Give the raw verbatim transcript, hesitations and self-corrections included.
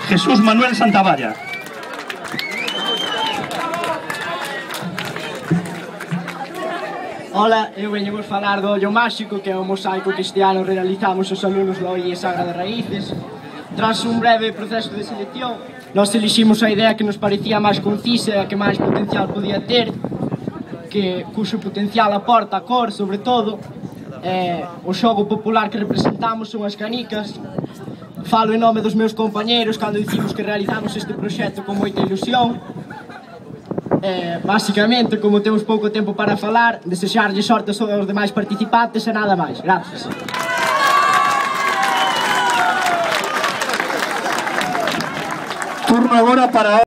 Jesús Manuel Santavalla. Ola, eu veño vos falar do Ollo Máxico, que é o mosaico que este ano realizamos os alumnos da O I E Sagra de Raíces. Tras un breve proceso de selección, nós eliximos a idea que nos parecía máis concisa e a que máis potencial podía ter, que cuxo potencial aporta a cor, sobre todo. Eh, o xogo popular que representamos son as canicas. Falo en nome dos meus compañeros cando dicimos que realizamos este proxecto con moita ilusión. Eh, basicamente, como temos pouco tempo para falar, desexarlle sorte aos demais participantes e nada máis. Gracias. Turno agora para